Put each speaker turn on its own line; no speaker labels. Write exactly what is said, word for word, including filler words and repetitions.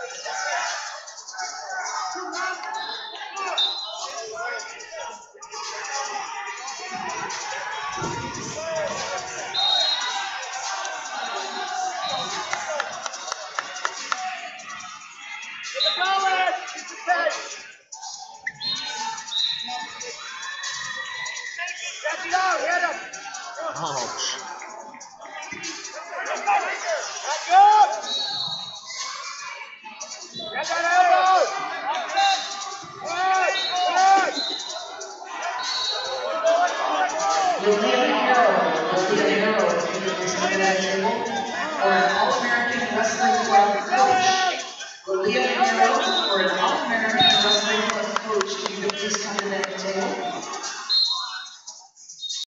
Or an All-American Wrestling Club coach, can you please come to that table?